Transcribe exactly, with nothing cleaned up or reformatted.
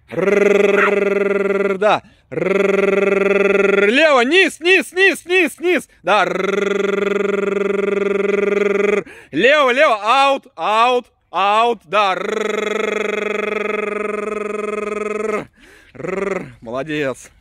Да. Лево, низ, низ, низ, низ, низ. Да. Лево, лево, аут, аут, аут. Да. Молодец.